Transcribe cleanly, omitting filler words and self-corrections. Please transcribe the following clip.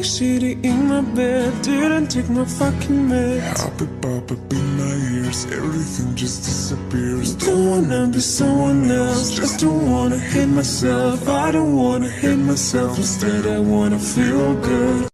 feeling shitty in my bed. Didn't take my fucking meds. Pop up in my ears, everything just disappears. Don't wanna be someone else, just don't wanna hate myself. I don't wanna hate myself, instead I wanna feel good.